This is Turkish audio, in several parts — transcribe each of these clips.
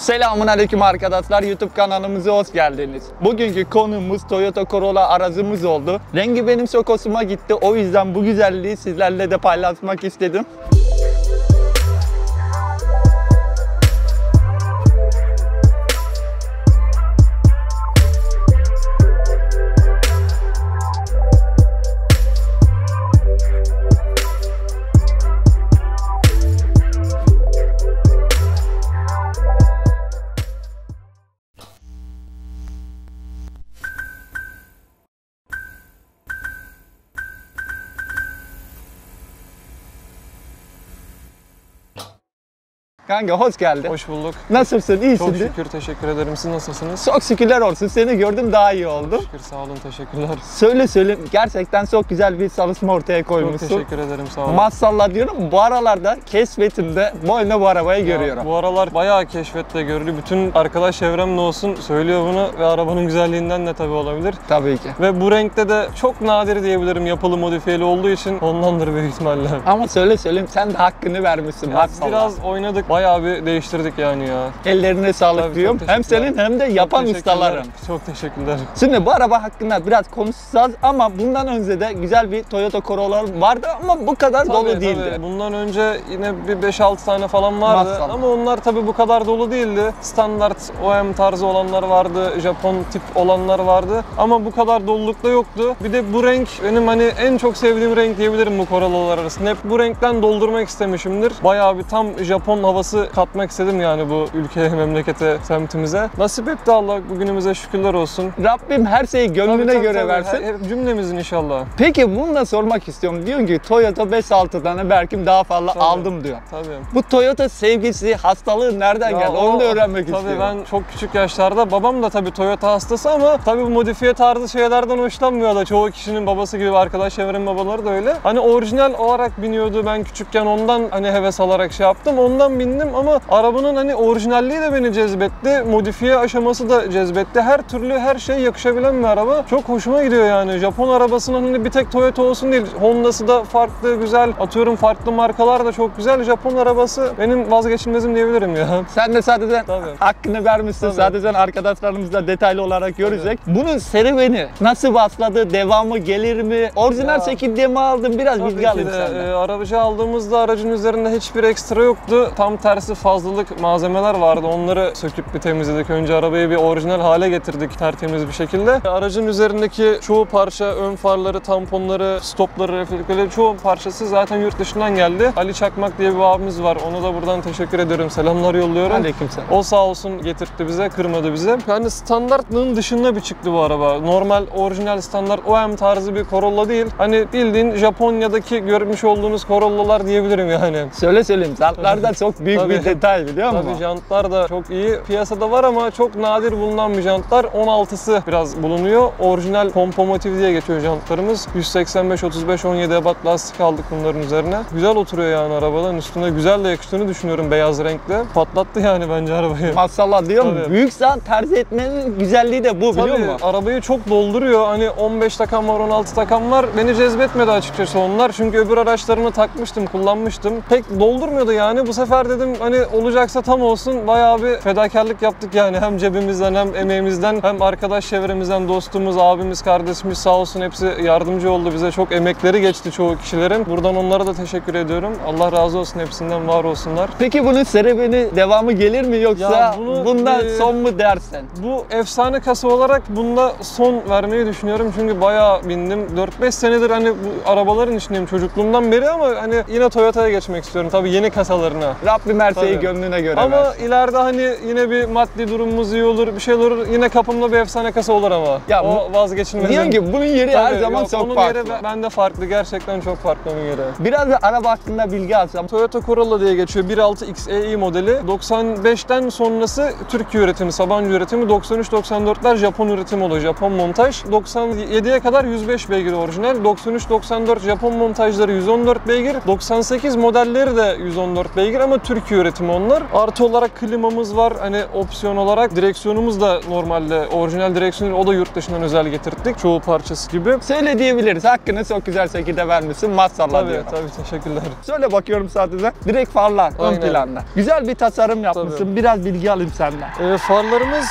Selamünaleyküm arkadaşlar, YouTube kanalımıza hoş geldiniz. Bugünkü konumuz Toyota Corolla aracımız oldu. Rengi benim çok hoşuma gitti. O yüzden bu güzelliği sizlerle de paylaşmak istedim. Kanka hoş geldin. Hoş bulduk. Nasılsın? İyisin Çok değil mi? şükür, teşekkür ederim. Siz nasılsınız? Çok şükürler olsun. Seni gördüm daha iyi oldu. Şükür, sağ olun, teşekkürler. Söyle gerçekten çok güzel bir çalışma ortaya koymuşsun. Çok teşekkür ederim, sağ olun. Maşallah diyorum. Bu aralarda keşfetimde boyuna bu arabayı görüyorum. Bu aralar bayağı keşfette görülü. Bütün arkadaş çevremle olsun söylüyor bunu ve arabanın güzelliğinden de tabii olabilir. Tabii ki. Ve bu renkte de çok nadir diyebilirim, yapılı modifiyeli olduğu için ondandır büyük ihtimalle. Ama söyleyeyim sen de hakkını vermişsin. Ya Maşallah. biraz oynadık, bayağı bir değiştirdik yani ya. Ellerine sağlık Tabii, diyorum. çok Hem teşekkürler. senin hem de yapan Çok ustaların. Çok teşekkürler. Şimdi bu araba hakkında biraz konuşacağız ama bundan önce de güzel bir Toyota Corolla vardı ama bu kadar dolu değildi. Tabii. Bundan önce yine bir 5-6 tane falan vardı. Maşallah. Ama onlar tabii bu kadar dolu değildi. Standart OEM tarzı olanlar vardı, Japon tip olanlar vardı. Ama bu kadar dolulukta yoktu. Bir de bu renk benim hani en çok sevdiğim renk diyebilirim bu Corolla'lar arasında. Hep bu renkten doldurmak istemişimdir. Bayağı bir tam Japon havası katmak istedim yani bu ülkeye, memlekete, semtimize. Nasip etti Allah, bugünümüze şükürler olsun. Rabbim her şeyi gönlüne göre versin. Cümlemizin inşallah. Peki bunu da sormak istiyorum. Diyorsun ki Toyota 5-6 tane belki daha fazla aldım diyor. Tabii. Bu Toyota sevgisi, hastalığı nereden geldi? Onu da öğrenmek istiyorum. Tabii ben çok küçük yaşlarda, babam da tabii Toyota hastası ama tabii bu modifiye tarzı şeylerden hoşlanmıyor da çoğu kişinin babası gibi, arkadaş çevremin babaları da öyle. Hani orijinal olarak biniyordu, ben küçükken ondan hani heves alarak şey yaptım. Ondan bindim ama arabanın hani orijinalliği de beni cezbetti. Modifiye aşaması da cezbetti. Her türlü her şey yakışabilen bir araba. Çok hoşuma gidiyor yani. Japon arabasının hani bir tek Toyota olsun değil. Honda'sı da farklı, güzel. Atıyorum farklı markalar da çok güzel. Japon arabası benim vazgeçilmezim diyebilirim ya. Sen de sadece Tabii. hakkını vermişsin. Tabii. Sadece arkadaşlarımız da detaylı olarak görecek. Bunun serüveni nasıl başladı? Devamı gelir mi? Orijinal şekilde mi aldın? Biraz bilgi alayım senden. Aracı aldığımızda aracın üzerinde hiçbir ekstra yoktu. Tam tersi fazlalık malzemeler vardı. Onları söküp bir temizledik. Önce arabayı bir orijinal hale getirdik tertemiz bir şekilde. Aracın üzerindeki çoğu parça, ön farları, tamponları, stopları, reflekörleri çoğu parçası zaten yurt dışından geldi. Ali Çakmak diye bir abimiz var. Ona da buradan teşekkür ediyorum. Selamlar yolluyorum. Aleykümselam. O sağ olsun getirtti bize, kırmadı bize. Yani standartlığın dışında bir çıktı bu araba. Normal, orijinal standart OEM tarzı bir Corolla değil. Hani bildiğin Japonya'daki görmüş olduğunuz Corolla'lar diyebilirim yani. Söyleyeyim. Jantlar da çok büyük bir detay biliyor musun? Tabii jantlar da çok iyi. Piyasada var ama çok nadir bulunan bir jantlar. 16'sı biraz bulunuyor. Orijinal Compomotive diye geçiyor jantlarımız. 185-35-17 ebat lastik aldık bunların üzerine. Güzel oturuyor yani arabadan. Üstüne güzel de yakıştığını düşünüyorum beyaz renkle. Patlattı yani bence arabayı. Maşallah diyorum. Tabii. Büyük jant tercih etmenin güzelliği de bu biliyor musun? Arabayı çok dolduruyor. Hani 15 takam var, 16 takam var. Beni cezbetmedi açıkçası onlar. Çünkü öbür araçlarını takmıştım, kullanmıştım. Pek doldurmuyordu yani. Bu sefer dedim hani olacaksa tam olsun. Bayağı bir fedakarlık yaptık yani. Hem cebimizden hem emeğimizden hem arkadaş çevremizden, dostumuz, abimiz, kardeşimiz sağ olsun hepsi yardımcı oldu bize. Çok emekleri geçti çoğu kişilerin. Buradan onlara da teşekkür ediyorum. Allah razı olsun, hepsinden var olsunlar. Peki bunun serüveni devamı gelir mi yoksa bundan son mu dersen? Bu efsane kasa olarak bunda son vermeyi düşünüyorum. Çünkü bayağı bindim. 4-5 senedir hani bu arabaların içindeyim çocukluğumdan beri ama hani yine Toyota'ya geçmek istiyorum. Tabii yeni kasalarına. Rabbim her şeyi gönlüne göre ama versin. ileride hani yine bir maddi durumumuz iyi olur, bir şey olur. Yine kapımda bir efsane kasa olur ama. Ya o vazgeçilmez. Diyorsun ki bunun yeri her zaman çok onun farklı. Yeri bende farklı. Gerçekten çok farklı onun yeri. Biraz da araba hakkında bilgi alsam. Toyota Corolla diye geçiyor. 1.6 XEI modeli. 95'ten sonrası Türkiye üretimi, Sabancı üretimi. 93-94'ler Japon üretimi oluyor. Japon montaj. 97'ye kadar 105 beygir orijinal. 93-94 Japon montajları 114 beygir. 98 modelleri de 114 beygir ama Türkiye Türkiye üretimi onlar. Artı olarak klimamız var. Hani opsiyon olarak direksiyonumuz da normalde orijinal direksiyon, o da yurt dışından özel getirttik. Çoğu parçası gibi. Söyle diyebiliriz. Hakkını çok güzel şekilde vermişsin. Maşallah Tabii diyorum. tabii, teşekkürler. Şöyle bakıyorum sadece. Direkt farlar ön Aynen. planda. Güzel bir tasarım yapmışsın. Tabii. Biraz bilgi alayım senden. Farlarımız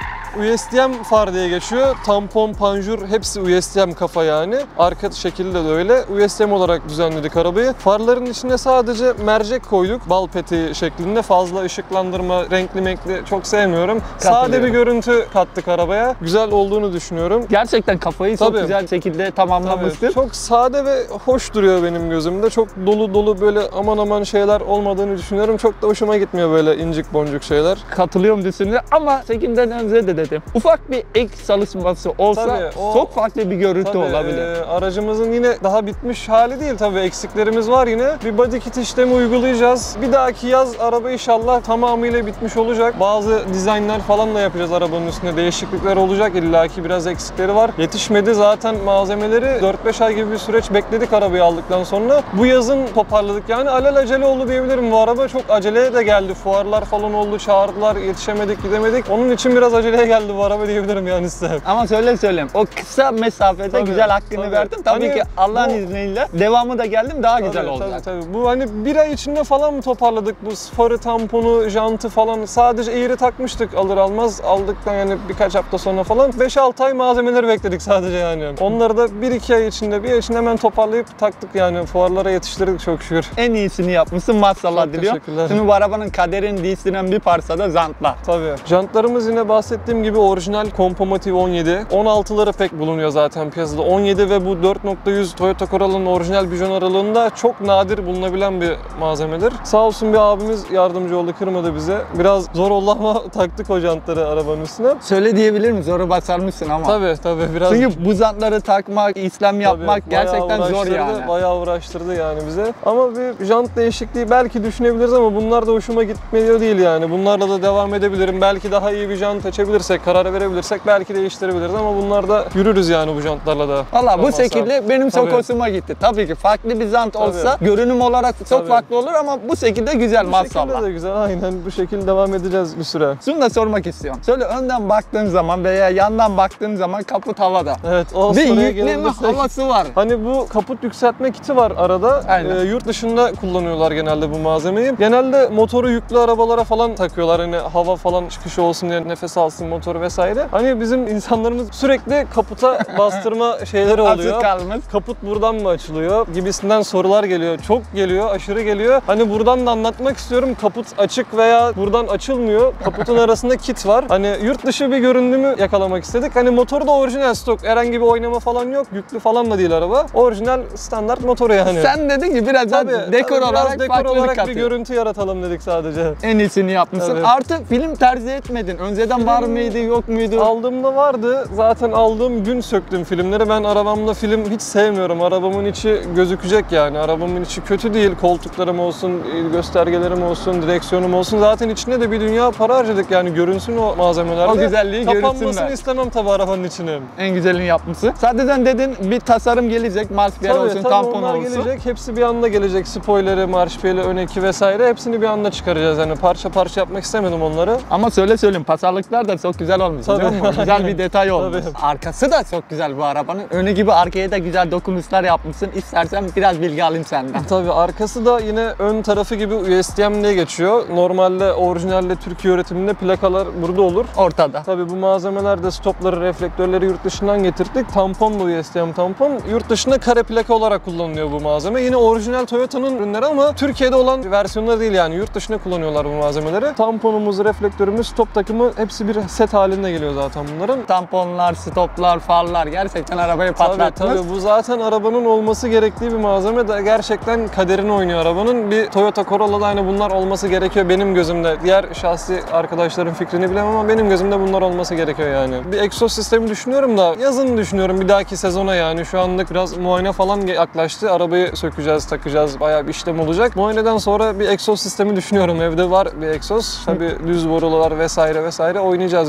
USDM far diye geçiyor. Tampon, panjur hepsi USDM kafa yani. Arka şekilde de öyle. USDM olarak düzenledik arabayı. Farların içine sadece mercek koyduk. Bal peteği şeklinde. Fazla ışıklandırma, renkli menkli çok sevmiyorum. Sade bir görüntü kattık arabaya. Güzel olduğunu düşünüyorum. Gerçekten kafayı çok Tabii. güzel şekilde tamamlamışsın. Tabii, çok sade ve hoş duruyor benim gözümde. Çok dolu dolu böyle aman aman şeyler olmadığını düşünüyorum. Çok da hoşuma gitmiyor böyle incik boncuk şeyler. Katılıyorum düşünüyor ama çekimden önce de dedim. Ufak bir ek çalışması olsa Tabii, o- çok farklı bir görüntü Tabii, olabilir. Aracımızın yine daha bitmiş hali değil tabii, eksiklerimiz var yine. Bir body kit işlemi uygulayacağız. Bir dahaki yaz araba inşallah tamamıyla bitmiş olacak. Bazı dizaynlar falan da yapacağız arabanın üstünde. Değişiklikler olacak, illaki biraz eksikleri var. Yetişmedi zaten malzemeleri. 4-5 ay gibi bir süreç bekledik arabayı aldıktan sonra. Bu yazın toparladık yani, alelacele oldu diyebilirim. Bu araba çok aceleye de geldi. Fuarlar falan oldu, çağırdılar, yetişemedik, gidemedik. Onun için biraz aceleye geldi bu araba diyebilirim yani size. Ama söyleyeyim. O kısa mesafede Tabii, güzel hakkını tabii. verdin. Tabii Hani ki Allah'ın bu- izniyle devamı da geldim daha güzel olacak. Tabii. Bu hani bir ay içinde falan mı toparladık bu farı, tamponu, jantı falan. Sadece eğri takmıştık alır almaz. Aldıktan yani birkaç hafta sonra falan 5-6 ay malzemeleri bekledik sadece yani. Onları da 1-2 ay içinde, bir ay içinde hemen toparlayıp taktık yani. Fuarlara yetiştirdik çok şükür. En iyisini yapmışsın. Maşallah Çok diliyorum. teşekkürler. Şimdi bu arabanın kaderini değiştiren bir parça da jantlar. Tabii. Jantlarımız yine bahsettiğim gibi orijinal Compomotive 17. 16'ları pek bulunuyor zaten piyasada. 17 ve bu 4.100 Toyota Corolla'nın orijinal bijon aralığında çok nadir bulunabilen bir malzemedir. Sağ olsun bir abimiz yardımcı oldu, kırmadı bize. Biraz zor oldu ama taktık o jantları arabanın üstüne. Söyle diyebilir miyiz? Zoru basarmışsın ama. Tabii biraz. Çünkü bu jantları takmak, işlem yapmak Tabii, gerçekten bayağı zor uğraştırdı, yani. Bayağı uğraştırdı yani bize. Ama bir jant değişikliği belki düşünebiliriz ama bunlar da hoşuma gitmiyor değil yani. Bunlarla da devam edebilirim. Belki daha iyi bir jant açabilirsek, karar verebilirsek belki değiştirebiliriz ama bunlar da yürürüz yani bu jantlarla da. Valla bu Olmazsa. şekilde benim çok Tabii. hoşuma gitti. Tabii ki farklı bir jant Tabii. olsa görünüm olarak çok Tabii. farklı olur ama bu şekilde güzel Bu maşallah. şekilde de güzel, aynen bu şekilde devam edeceğiz bir süre. Şunu da sormak istiyorum. Şöyle önden baktığın zaman veya yandan baktığın zaman kaput havada. Evet, o Bir soruya yükleme gelebilirsek. havası var. Hani bu kaput yükseltme kiti var arada. Aynen. Yurt dışında kullanıyorlar genelde bu malzemeyi. Genelde motoru yüklü arabalara falan takıyorlar. Hani hava falan çıkışı olsun diye, nefes alsın motor vesaire. Hani bizim insanlarımız sürekli kaputa bastırma şeyleri oluyor. Açık kalmış. Kaput buradan mı açılıyor gibisinden sorular geliyor. Çok geliyor, aşırı geliyor. Hani buradan da anlatmak istiyorum. Kaput açık veya buradan açılmıyor. Kaputun arasında kit var. Hani yurt dışı bir görünümü yakalamak istedik. Hani motoru da orijinal stok. Herhangi bir oynama falan yok. Yüklü falan da değil araba. Orijinal standart motoru yani. Sen dedin ki biraz Tabii, daha dekor biraz olarak dekor farklılık olarak bir katıyor. görüntü yaratalım dedik sadece. En iyisini yapmışsın. Evet. Artı film tercih etmedin. Önceden var mıydı yok muydu? Aldığımda vardı. Zaten aldığım gün söktüm filmleri. Ben arabamda film hiç sevmiyorum. Arabamın içi gözükecek yani. Arabamın içi kötü değil. Koltuklarım olsun, göstergelerim olsun, direksiyonum olsun. Zaten içine de bir dünya para harcadık yani. Görünsün o malzemelerde. O güzelliği Kapanmasını görürsünler. istemem tabii arabanın içine. En güzelini yapmışsın. Zaten dedin bir tasarım gelecek. Marşpiyer olsun, tampon onlar olsun. gelecek. Hepsi bir anda gelecek. Spoiler'ı, marşpiyeri, ön eki vesaire. Hepsini bir anda çıkaracağız. Yani parça parça yapmak istemedim onları. Ama söyleyeyim pasarlıklar da çok güzel olmuş. Tabii. Biliyor musun? Güzel bir detay olmuş. Tabii. Arkası da çok güzel bu arabanın. Önü gibi arkaya da güzel dokunuşlar yapmışsın. İstersen biraz bilgi alayım senden. Tabii arkası da yine ön tarafı gibi USDM diye geçiyor. Normalde orijinalde Türkiye üretiminde plakalar burada olur. Ortada. Tabii bu malzemeler de stopları, reflektörleri yurt dışından getirdik. Tampon da USDM tampon. Yurt dışında kare plaka olarak kullanılıyor bu malzeme. Yine orijinal Toyota'nın ürünleri ama Türkiye'de olan versiyonları değil yani. Yurt dışında kullanıyorlar bu malzemeleri. Tamponumuz, reflektörümüz, stop takımı hepsi bir set halinde geliyor zaten bunların. Tamponlar, stoplar, farlar gerçekten arabayı patlatmış. Tabii bu zaten arabanın olması gerektiği bir malzeme de gerçekten kaderini oynuyor arabanın. Bir Toyota Corolla'da hani bunlar olması gerekiyor benim gözümde. Diğer şahsi arkadaşların fikrini bilemem ama benim gözümde bunlar olması gerekiyor yani. Bir egzoz sistemi düşünüyorum da yazın düşünüyorum bir dahaki sezona yani. Şu anlık biraz muayene falan yaklaştı. Arabayı sökeceğiz, takacağız. Bayağı bir işlem olacak. Muayeneden sonra bir egzoz sistemi düşünüyorum. Evde var bir egzoz. Tabii düz borular vesaire vesaire oynayacağız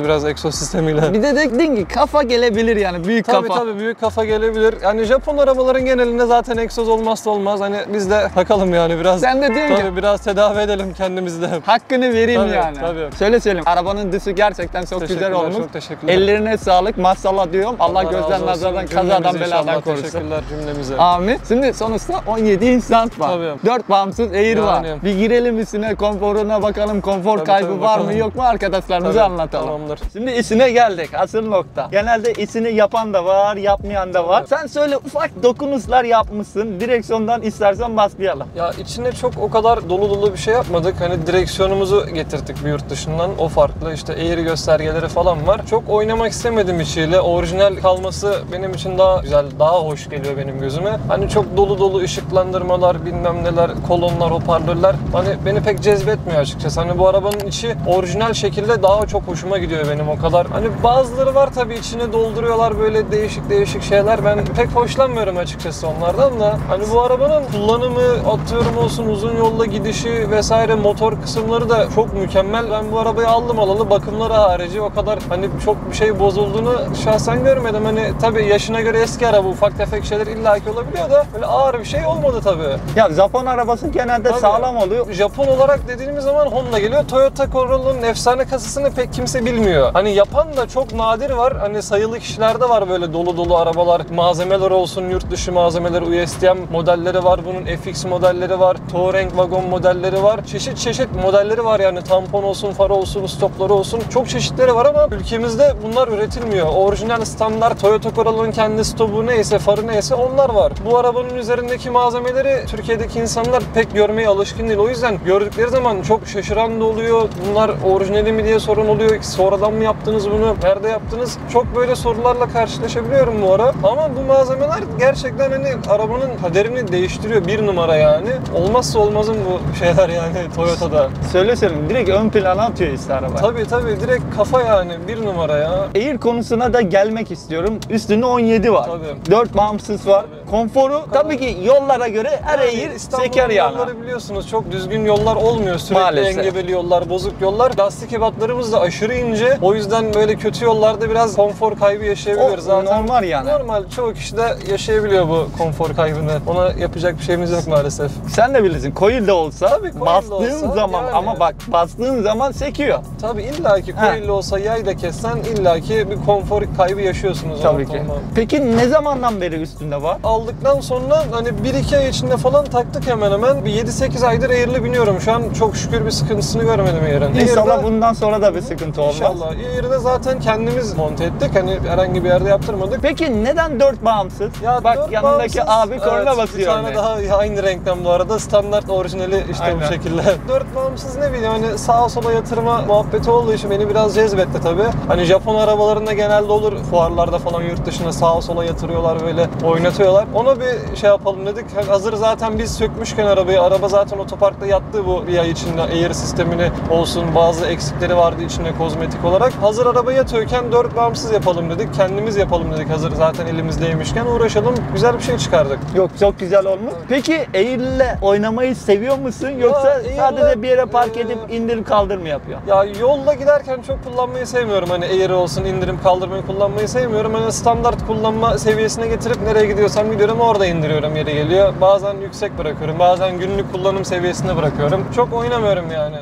biraz egzoz sistemiyle. Bir de dedin ki kafa gelebilir yani büyük Tabii kafa. tabii büyük kafa gelebilir. Yani Japon arabaların genelinde zaten egzoz olmazsa olmaz. Hani biz de takalım yani biraz. Sen de diyorsun ki Tabii biraz tedavi edelim kendimizi de. hakkını vereyim Tabii, yani. tabii. Söyle Selim, arabanın dışı gerçekten çok güzel Teşekkürler, olmuş. çok teşekkürler. Ellerine sağlık, maşallah diyorum. Allah razı gözden olsun. nazardan, Cümlemize kazadan, beladan inşallah. korusun. Teşekkürler cümlemize. Amin. Şimdi sonuçta 17 insan var. Tabii. 4 bağımsız Air var. Yani. Bir girelim içine, konforuna bakalım. Konfor Tabii, kaybı tabii, var mı bakalım. yok mu arkadaşlarımıza Tabii, anlatalım. tamamdır. Şimdi içine geldik. Asıl nokta. Genelde içini yapan da var, yapmayan da var. Sen söyle, ufak dokunuşlar yapmışsın. Direksiyondan istersen başlayalım. Ya içine çok o kadar dolu dolu bir şey yapmadık. Hani direksiyonumuzu getirttik bir yurt dışından. O farklı. İşte Air göstergeleri falan var. Çok oynamak istemedim içiyle. Orijinal kalması benim için daha güzel, daha hoş geliyor benim gözüme. Hani çok dolu dolu ışıklandırmalar, bilmem neler, kolonlar, hoparlörler hani beni pek cezbetmiyor açıkçası. Hani bu arabanın içi orijinal şekilde daha çok hoşuma gidiyor benim o kadar. Hani bazıları var tabii içine dolduruyorlar böyle değişik değişik şeyler. Ben pek hoşlanmıyorum açıkçası onlardan da. Hani bu arabanın kullanımı atıyorum olsun, uzun yolda gidişi vesaire, motor kısımları da çok mükemmel. Ben bu arabayı aldım alalı bakımları harici o kadar hani çok bir şey bozulduğunu şahsen görmedim. Hani tabii yaşına göre eski araba, ufak tefek şeyler illaki olabiliyor da böyle ağır bir şey olmadı tabii. Ya Japon arabası genelde Tabii. sağlam oluyor. Japon olarak dediğimiz zaman Honda geliyor. Toyota Corolla'nın efsane kasasını pek kimse bilmiyor. Hani yapan da çok nadir var. Hani sayılı kişilerde var böyle dolu dolu arabalar. Malzemeler olsun, yurt dışı malzemeleri, USDM modelleri var. Bunun FX modelleri var. Touareg wagon modelleri var. Çeşit çeşit modelleri var yani. Tampon olsun, far olsun, stopları olsun. Çok çeşitleri var ama ülkemizde bunlar üretilmiyor. Orijinal standart Toyota Corolla'nın kendi stopu neyse, farı neyse onlar var. Bu arabanın üzerindeki malzemeleri Türkiye'deki insanlar pek görmeye alışkın değil. O yüzden gördükleri zaman çok şaşıran da oluyor. Bunlar orijinali mi diye sorun oluyor. Sonradan mı yaptınız bunu? Nerede yaptınız? Çok böyle sorularla karşılaşabiliyorum bu ara. Ama bu malzemeler gerçekten hani arabanın kaderini değiştiriyor. Bir numara yani. Olmazsa olmazın bu şeyler yani Toyota'da. Söyle Selim, direkt ön plana atıyor işte araba. Tabii tabii direkt kafa yani. Bir numara ya. Air konusuna da gelmek istiyorum. Üstünde 17 var. Tabii. 4 bağımsız var. Tabii. Konforu tabii ki yollara göre her Air İstanbul'un seker yani. yolları biliyorsunuz çok düzgün yollar olmuyor. Sürekli Maalesef. engebeli yollar, bozuk yollar. Lastik ebatlarımız da aşırı ince. O yüzden böyle kötü yollarda biraz konfor kaybı yaşayabiliyoruz. O Zaten normal yani. Normal. Çoğu kişi de yaşayabiliyor bu konfor kaybını. Ona yapacak bir şeyimiz yok maalesef. Sen de bilirsin, coil de olsa Tabii, coil de bastığın olsa zaman yani. ama bak bastığın zaman sekiyor. Tabii illaki coil'li olsa, yay da kessen illaki bir konfor kaybı yaşıyorsunuz. Tabii ki. ortalama. Peki ne zamandan beri üstünde var? Aldıktan sonra hani 1-2 ay içinde falan taktık hemen hemen. Bir 7-8 aydır Air'li biniyorum. Şu an çok şükür bir sıkıntısını görmedim Air'in. İnşallah bundan sonra da bir sıkıntı olmaz. İnşallah. Air'de zaten kendimiz monte ettik. Hani herhangi bir yerde yaptırmadık. Peki neden 4 bağımsız? Bak dört yanındaki bağımsız- abi korna Evet, basıyor. Bir tane örneğin. daha aynı renkten bu arada. Standart orijinali işte Aynen. bu şekilde. 4 bağımsız ne bileyim hani sağa sola yatırma muhabbeti olduğu için beni biraz cezbetti tabii. Hani Japon arabalarında genelde olur fuarlarda falan yurt dışında sağa sola yatırıyorlar böyle oynatıyorlar. Ona bir şey yapalım dedik. Hazır zaten biz sökmüşken arabayı, araba zaten otoparkta yattı bu bir ay içinde. Air sistemini olsun bazı eksikleri vardı içinde kozmetik olarak. Hazır araba yatıyorken 4 bağımsız yapalım dedik. Kendimiz yapalım dedik hazır zaten elimizdeymişken uğraşalım. Güzel bir şey çıkardık. Yok çok güzel olmuş. Peki Air'le oynamayı seviyor musun yoksa Air'le, sadece bir yere park edip indirip kaldır mı yapıyor? Ya yolda giderken çok kullanmayı sevmiyorum. Hani Air olsun indirim kaldırmayı kullanmayı sevmiyorum. Hani standart kullanma seviyesine getirip nereye gidiyorsam gidiyorum orada indiriyorum yeri geliyor. Bazen yüksek bırakıyorum. Bazen günlük kullanım seviyesinde bırakıyorum. Çok oynamıyorum yani.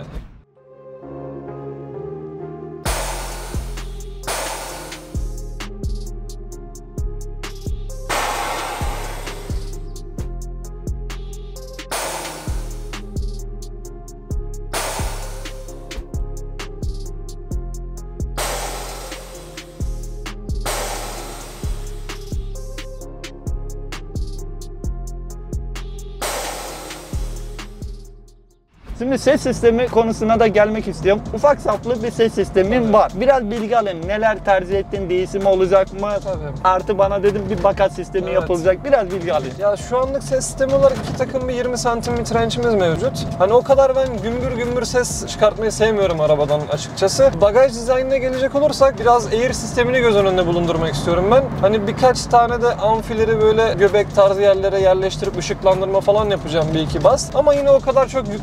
Şimdi ses sistemi konusuna da gelmek istiyorum. Ufak saplı bir ses sistemim var. Biraz bilgi alayım. Neler tercih ettin? Değişimi olacak mı? Tabii. Artı bana dedim bir bakat sistemi Evet. yapılacak. Biraz bilgi alayım. Ya şu anlık ses sistemi olarak iki takım bir 20 santim bir trençimiz mevcut. Hani o kadar ben gümbür gümbür ses çıkartmayı sevmiyorum arabadan açıkçası. Bagaj dizaynına gelecek olursak biraz Air sistemini göz önünde bulundurmak istiyorum ben. Hani birkaç tane de amfileri böyle göbek tarzı yerlere yerleştirip ışıklandırma falan yapacağım bir iki bas. Ama yine o kadar çok yüklü miktar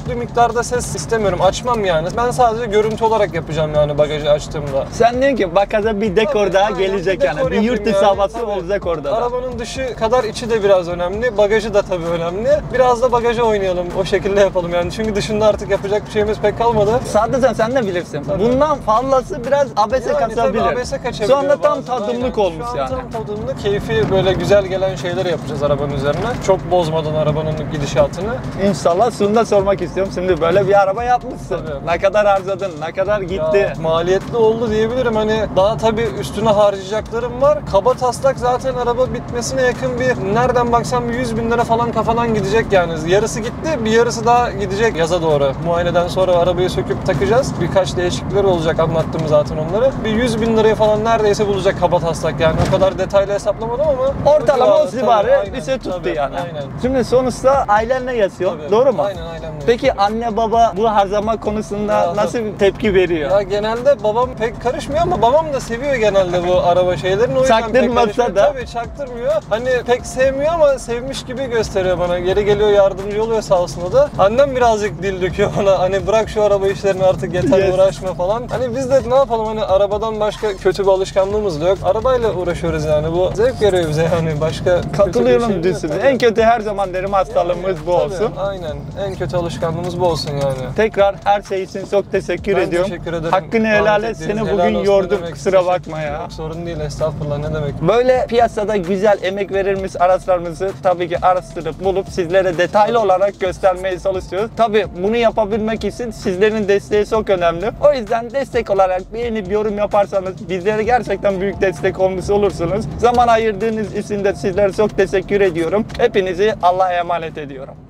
dışarıda ses istemiyorum. Açmam yani. Ben sadece görüntü olarak yapacağım yani bagajı açtığımda. Sen diyorsun ki bagaja bir dekor Tabii, daha aynen, gelecek bir yani. dekor Bir yurt yapayım dışı yani, havası tabii. olacak orada da. Arabanın dışı kadar içi de biraz önemli. Bagajı da tabii önemli. Biraz da bagaja oynayalım. O şekilde yapalım yani. Çünkü dışında artık yapacak bir şeyimiz pek kalmadı. Sadece sen de bilirsin. Tabii. Bundan fazlası biraz abese Yani tabii kaçabilir. abese kaçabiliyor Sonra tam bazen, tadımlık aynen. olmuş Şu an yani. tam tadımlık, keyfi böyle güzel gelen şeyleri yapacağız arabanın üzerine. Çok bozmadan arabanın gidişatını. İnşallah şunu da sormak istiyorum. Şimdi böyle bir araba yapmışsın. Tabii. Ne kadar harcadın? Ne kadar gitti? Ya, maliyetli oldu diyebilirim. Hani daha tabii üstüne harcayacaklarım var. Kaba taslak zaten araba bitmesine yakın bir, nereden baksam 100 bin lira falan kafadan gidecek yani. Yarısı gitti, bir yarısı daha gidecek yaza doğru. Muayeneden sonra arabayı söküp takacağız. Birkaç değişiklikler olacak, anlattım zaten onları. Bir 100 bin lirayı falan neredeyse bulacak kaba taslak yani. O kadar detaylı hesaplamadım ama Ortalama o tabii, civarı aynen, bir şey tuttu tabii, yani. Aynen. Şimdi sonuçta ailenle yaşıyor. Tabii. Doğru mu? Aynen aynen. Peki anne baba bu harcama konusunda Ya, nasıl bir tepki veriyor? Ya genelde babam pek karışmıyor ama babam da seviyor genelde bu araba şeylerini. O yüzden pek Çaktırmasa karışmıyor. da. Tabii çaktırmıyor. Hani pek sevmiyor ama sevmiş gibi gösteriyor bana. Geri geliyor, yardımcı oluyor sağ olsun o da. Annem birazcık dil döküyor bana. Hani bırak şu araba işlerini artık, yeter Yes. uğraşma falan. Hani biz de ne yapalım, hani arabadan başka kötü bir alışkanlığımız da yok. Arabayla uğraşıyoruz yani. Bu zevk veriyor bize yani. Başka kötü bir Katılıyorum şeyimiz yok. diyorsunuz. Tabii. En kötü her zaman derim hastalığımız bu Tabii, olsun. aynen. En kötü alışkanlığımız bu olsun yani. Tekrar her şey için çok teşekkür Ben ediyorum. teşekkür ederim. Hakkını helal Davet et. ettiğiniz, Seni helal bugün olsun, yordum. ne demek. Kusura bakma ya. Yok, sorun değil, estağfurullah, ne demek. Böyle piyasada güzel emek verilmiş araçlarımızı tabii ki araştırıp bulup sizlere detaylı olarak göstermeye çalışıyoruz. Tabii bunu yapabilmek için sizlerin desteği çok önemli. O yüzden destek olarak beğenip yorum yaparsanız bizlere gerçekten büyük destek olmuş olursunuz. Zaman ayırdığınız için de sizlere çok teşekkür ediyorum. Hepinizi Allah'a emanet ediyorum.